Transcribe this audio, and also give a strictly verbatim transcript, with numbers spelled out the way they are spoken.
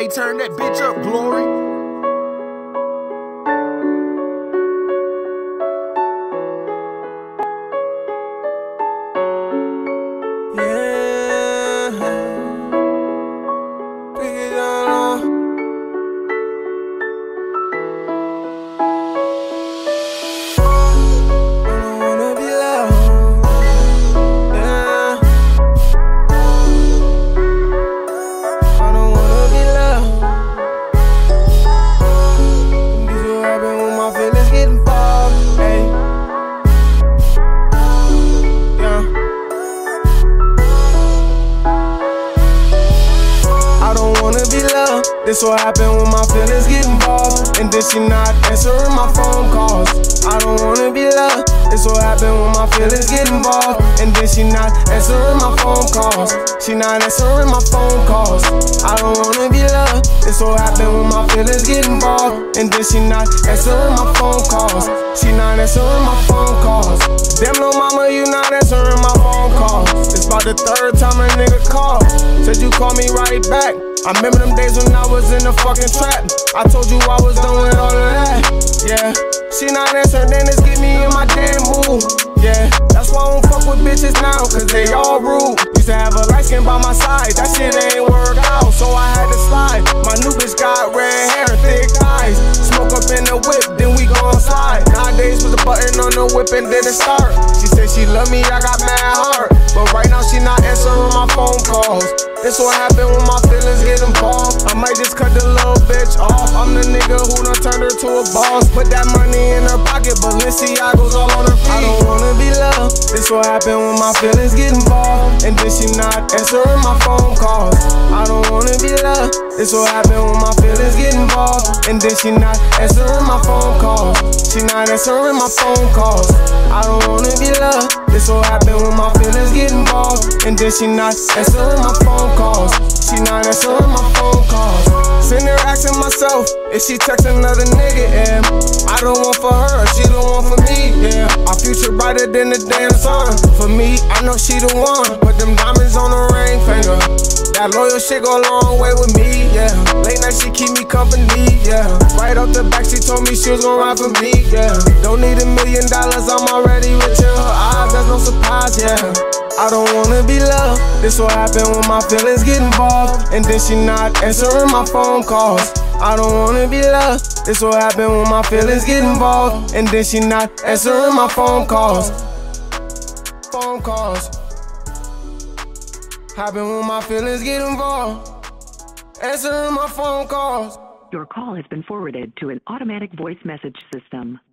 Hey, turn that bitch up, Glory. This what happen when my feelings get involved, and then she not answering my phone calls. I don't wanna be loved. This what happen when my feelings get involved, and then she not answering my phone calls. She not answering my phone calls. I don't wanna be loved. This what happen when my feelings get involved, and then she not answering my phone calls. She not answering my phone calls. Damn, no mama, you not answering my phone calls. It's about the third time a nigga called. Said you call me right back. I remember them days when I was in the fucking trap. I told you I was done with all of that. Yeah, she not answering, then it's get me in my damn mood. Yeah, that's why I don't fuck with bitches now, cause they all rude. Used to have a light skin by my side, that shit ain't work out, so I had to slide. My new bitch got red hair and thick eyes. Smoke up in the whip, then we gon' slide. Nowadays was a button on the whip and then it start. She said she love me, I got mad heart, but right now she not answering my phone calls. This what happen when my feelings get involved. I might just cut the little bitch off. I'm the nigga who done turned her to a boss. Put that money in her pocket, Balenciaga's all on her feet. I don't wanna be loved. This what happen when my feelings get involved, and then she not answering my phone calls. I don't wanna be loved. This what happen when my feelings get involved, and then she not answering my phone calls. She not answering my phone calls. I don't wanna be loved. This what happen when my feelings get involved, and then she not answering my phone calls. She not answering my phone calls. Sitting there asking myself, if she text another nigga, yeah, I don't want for her, she the one for me, yeah. Our future brighter than the damn sun. For me, I know she the one. Put them diamonds on her ring finger. That loyal shit go a long way with me, yeah. Late night she keep me company, yeah. Right off the back she told me she was gon' ride for me, yeah. Don't need a million dollars, I'm already rich in her eyes, that's no surprise, yeah. I don't wanna be loved. This what happen when my feelings get involved, and then she not answering my phone calls. I don't wanna be loved. This what happen when my feelings get involved, and then she not answering my phone calls. Phone calls happen when my feelings get involved, answering my phone calls. Your call has been forwarded to an automatic voice message system.